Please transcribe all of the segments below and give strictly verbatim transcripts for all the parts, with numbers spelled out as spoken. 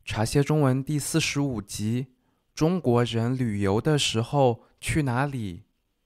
茶歇中文第四十五集：中国人旅游的时候去哪里？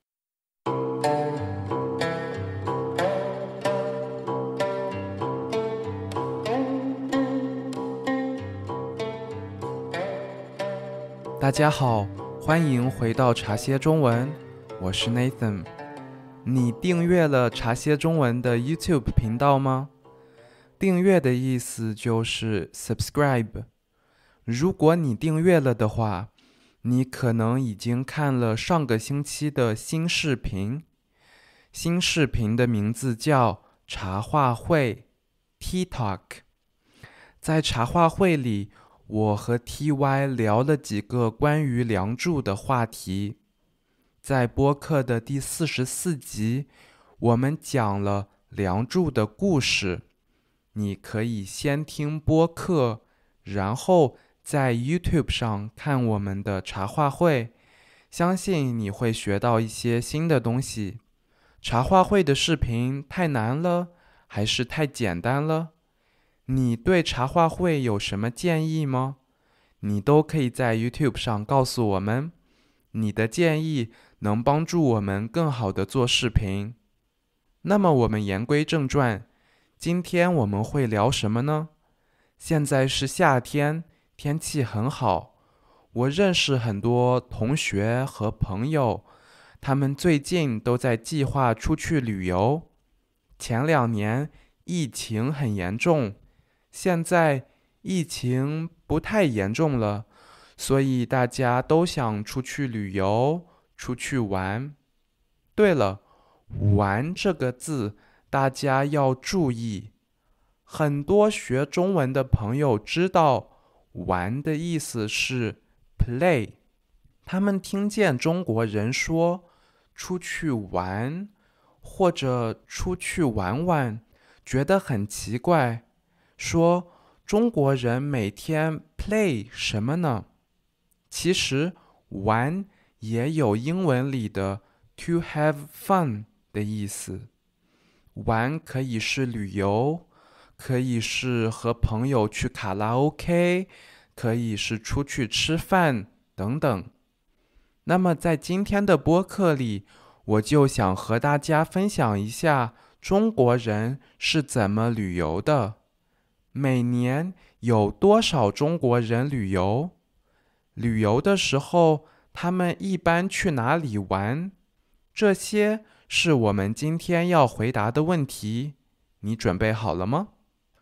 大家好，欢迎回到茶歇中文，我是 Nathan。你订阅了茶歇中文的 YouTube 频道吗？订阅的意思就是 subscribe。如果你订阅了的话，你可能已经看了上个星期的新视频。新视频的名字叫茶话会 Tea Talk。在茶话会里，我和 T Y 聊了几个关于梁祝的话题。在播客的第四十四集，我们讲了梁祝的故事。你可以先听播客，然后在 YouTube 上看我们的茶话会，相信你会学到一些新的东西。茶话会的视频太难了，还是太简单了？你对茶话会有什么建议吗？你都可以在 YouTube 上告诉我们，你的建议能帮助我们更好地做视频。那么我们言归正传，今天我们会聊什么呢？现在是夏天，天气很好。我认识很多同学和朋友，他们最近都在计划出去旅游。前两年疫情很严重，现在疫情不太严重了，所以大家都想出去旅游，出去玩。对了，玩这个字大家要注意。很多学中文的朋友知道玩的意思是 play， 他们听见中国人说出去玩或者出去玩玩，觉得很奇怪，说中国人每天 play 什么呢？其实玩也有英文里的 to have fun 的意思。玩可以是旅游，可以是和朋友去卡拉 OK， 可以是出去吃饭等等。那么在今天的播客里，我就想和大家分享一下中国人是怎么旅游的。每年有多少中国人旅游？旅游的时候，他们一般去哪里玩？这些是我们今天要回答的问题。你准备好了吗？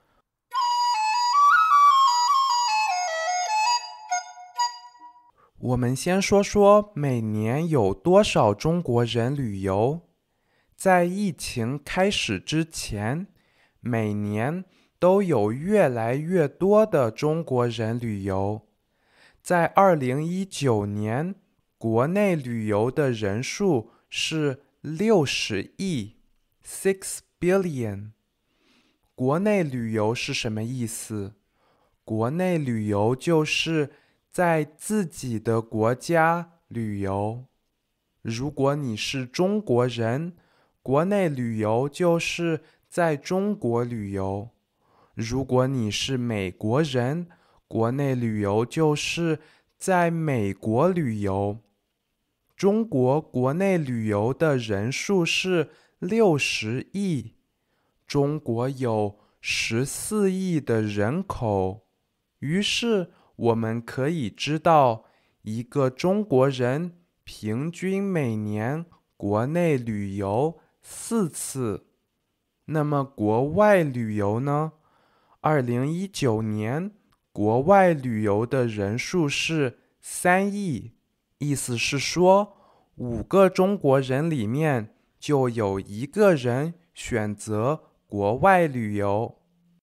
我们先说说每年有多少中国人旅游。在疫情开始之前，每年都有越来越多的中国人旅游。在二零一九年，国内旅游的人数是六十亿 （six billion）。国内旅游是什么意思？国内旅游就是在自己的国家旅游。如果你是中国人，国内旅游就是在中国旅游。如果你是美国人，国内旅游就是在美国旅游。中国国内旅游的人数是六十亿，中国有十四亿的人口，于是我们可以知道，一个中国人平均每年国内旅游四次。那么国外旅游呢？二零一九年，国外旅游的人数是三亿，意思是说，五个中国人里面就有一个人选择国外旅游。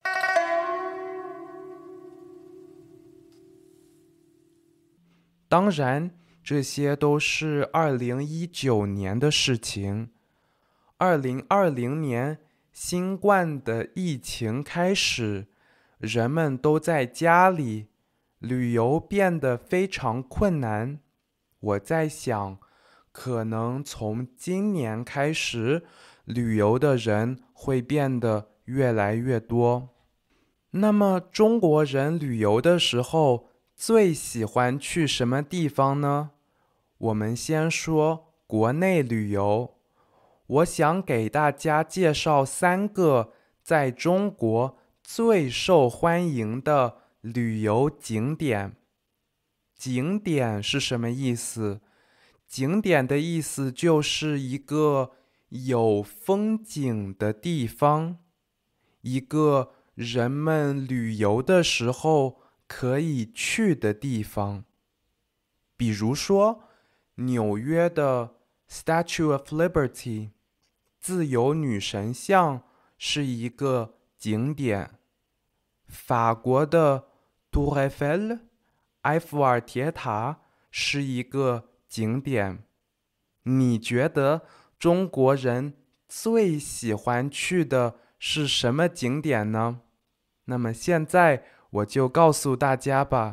当然，这些都是二零一九年的事情。二零二零年，新冠的疫情开始，人们都在家里，旅游变得非常困难。我在想，可能从今年开始，旅游的人会变得越来越多。 那么中国人旅游的时候最喜欢去什么地方呢？我们先说国内旅游。我想给大家介绍三个在中国最受欢迎的旅游景点。景点是什么意思？景点的意思就是一个有风景的地方，一个人们旅游的时候可以去的地方。比如说，纽约的 Statue of Liberty 自由女神像是一个景点，法国的 Tour Eiffel 埃菲尔铁塔是一个景点。你觉得中国人最喜欢去的是什么景点呢？那么现在我就告诉大家吧。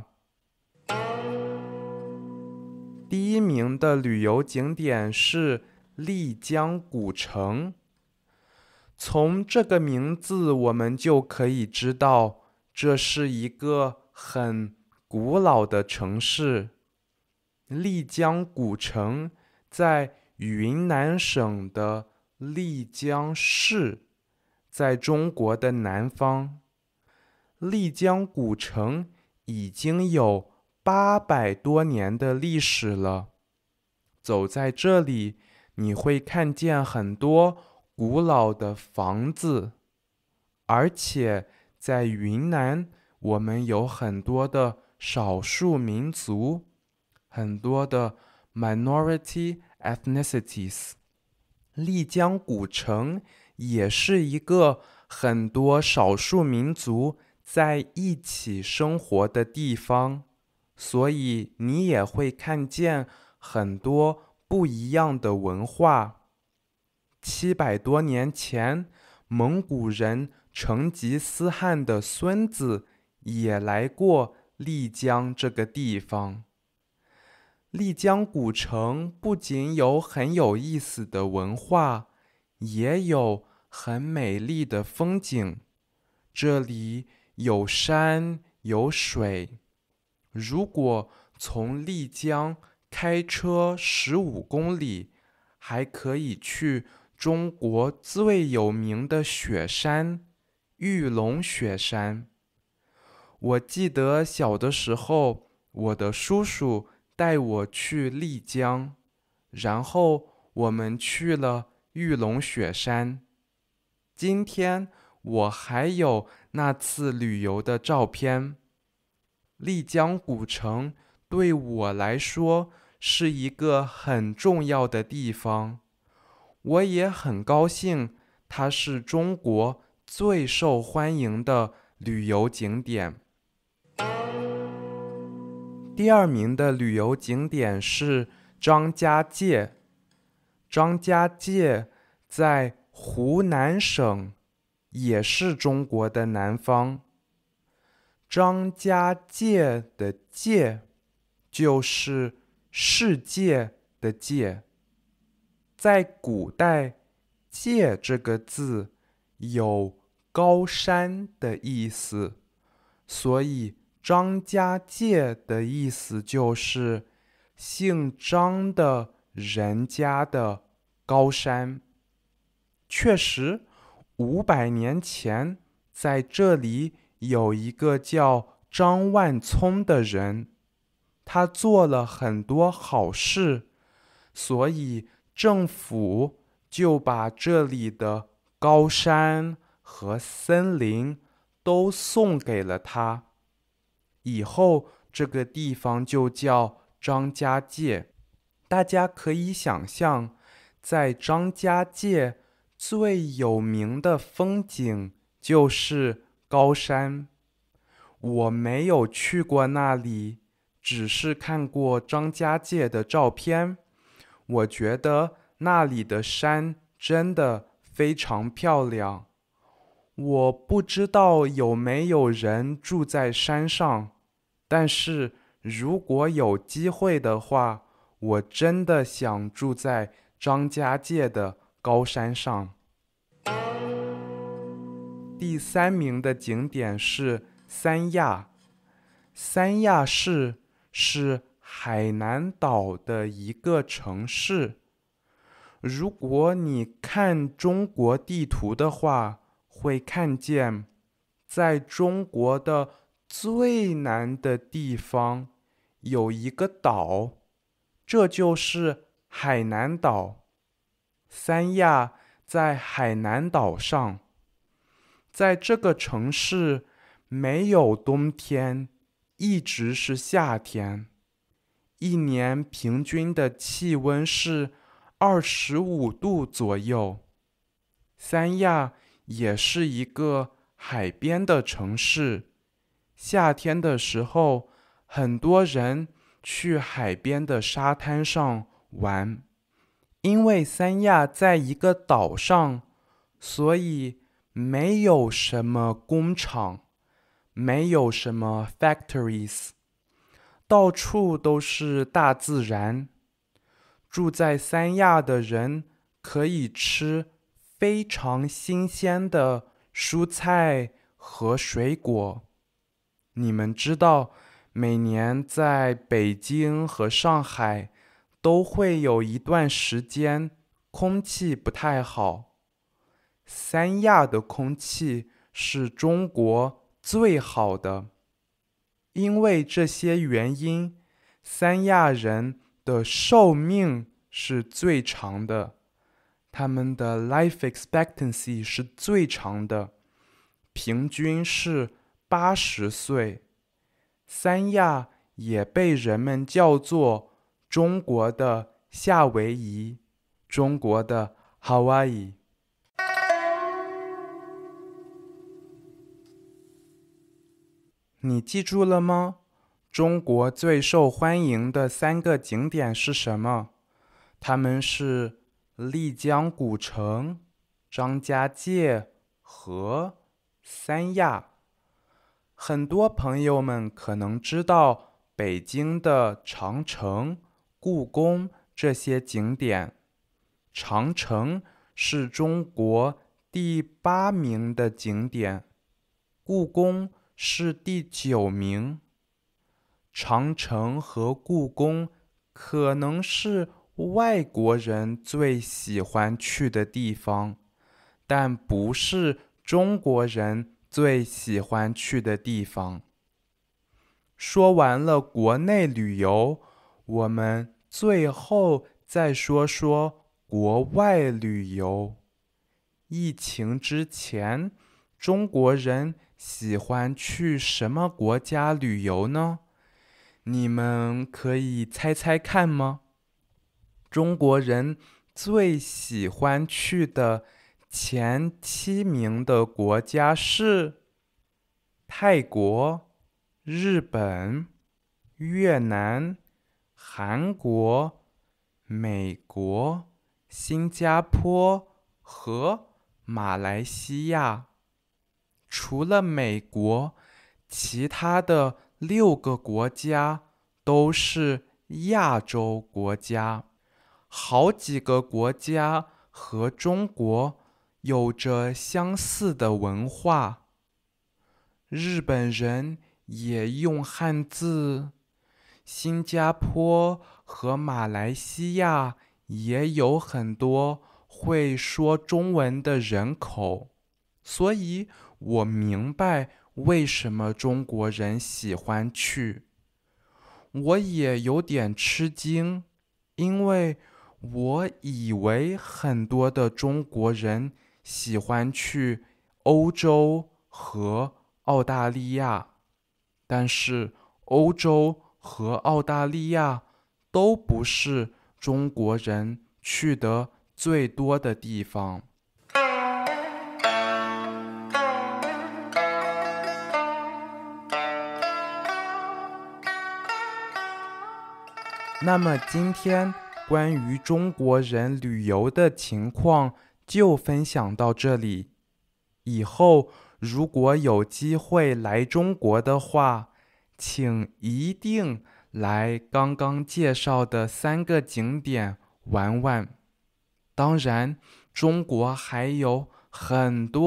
第一名的旅游景点是丽江古城。从这个名字我们就可以知道，这是一个很古老的城市。丽江古城在云南省的丽江市，在中国的南方。丽江古城已经有八百多年的历史了。走在这里，你会看见很多古老的房子，而且在云南，我们有很多的少数民族，很多的 minority ethnicities。丽江古城也是一个很多少数民族在一起生活的地方，所以你也会看见很多不一样的文化。七百多年前，蒙古人成吉思汗的孙子也来过丽江这个地方。丽江古城不仅有很有意思的文化，也有很美丽的风景。这里有山有水。如果从丽江开车十五公里，还可以去中国最有名的雪山玉龙雪山。我记得小的时候，我的叔叔带我去丽江，然后我们去了玉龙雪山。今天我还有那次旅游的照片。丽江古城对我来说是一个很重要的地方，我也很高兴它是中国最受欢迎的旅游景点。第二名的旅游景点是张家界。张家界在湖南省，也是中国的南方。张家界的界就是世界的界。在古代，界这个字有高山的意思，所以张家界的意思就是姓张的人家的高山。确实，五百年前在这里有一个叫张万聪的人，他做了很多好事，所以政府就把这里的高山和森林都送给了他。以后这个地方就叫张家界。大家可以想象，在张家界最有名的风景就是高山。我没有去过那里，只是看过张家界的照片。我觉得那里的山真的非常漂亮。我不知道有没有人住在山上，但是如果有机会的话，我真的想住在张家界的高山上。 第三名的景点是三亚。三亚市是海南岛的一个城市。如果你看中国地图的话，会看见在中国的最南的地方有一个岛，这就是海南岛。三亚在海南岛上，在这个城市没有冬天，一直是夏天，一年平均的气温是二十五度左右。三亚也是一个海边的城市，夏天的时候，很多人去海边的沙滩上玩。因为三亚在一个岛上，所以没有什么工厂，没有什么 factories， 到处都是大自然。住在三亚的人可以吃非常新鲜的蔬菜和水果。你们知道，每年在北京和上海都会有一段时间空气不太好。三亚的空气是中国最好的。因为这些原因，三亚人的寿命是最长的，他们的 life expectancy 是最长的，平均是八十岁。三亚也被人们叫做中国的夏威夷，中国的 Hawaii。 你记住了吗？中国最受欢迎的三个景点是什么？它们是丽江古城、张家界和三亚。很多朋友们可能知道北京的长城、故宫这些景点。长城是中国第八名的景点，故宫是第九名。长城和故宫可能是外国人最喜欢去的地方，但不是中国人最喜欢去的地方。说完了国内旅游，我们最后再说说国外旅游。疫情之前，中国人喜欢去什么国家旅游呢？你们可以猜猜看吗？中国人最喜欢去的前七名的国家是泰国、日本、越南、韩国、美国、新加坡和马来西亚。除了美国，其他的六个国家都是亚洲国家。好几个国家和中国有着相似的文化。日本人也用汉字，新加坡和马来西亚也有很多会说中文的人口，所以我明白为什么中国人喜欢去。我也有点吃惊，因为我以为很多的中国人喜欢去欧洲和澳大利亚，但是欧洲和澳大利亚都不是中国人去的最多的地方。那么今天关于中国人旅游的情况就分享到这里。以后如果有机会来中国的话，请一定来刚刚介绍的三个景点玩玩。当然，中国还有很多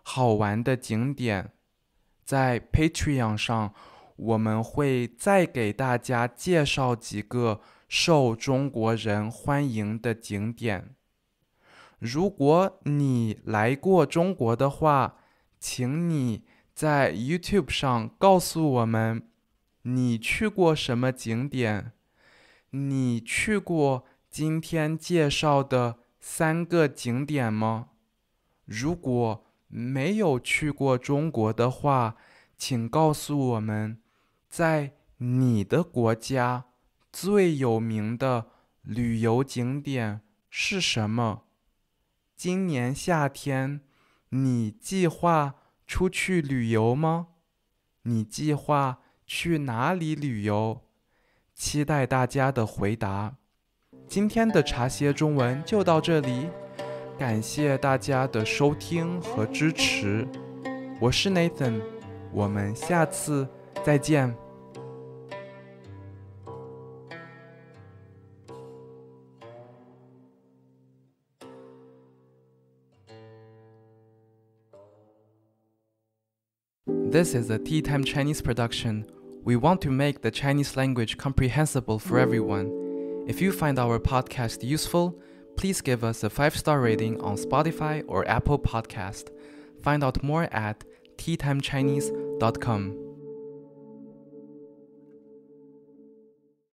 好玩的景点。在 Patreon 上，我们会再给大家介绍几个受中国人欢迎的景点。如果你来过中国的话，请你在 YouTube 上告诉我们，你去过什么景点？你去过今天介绍的三个景点吗？如果没有去过中国的话，请告诉我们，在你的国家最有名的旅游景点是什么？今年夏天，你计划出去旅游吗？你计划去哪里旅游？期待大家的回答。今天的茶歇中文就到这里，感谢大家的收听和支持。我是 Nathan， 我们下次再见。This is a Tea Time Chinese production. We want to make the Chinese language comprehensible for everyone. If you find our podcast useful, please give us a five-star rating on Spotify or Apple Podcast. Find out more at tea time chinese dot com.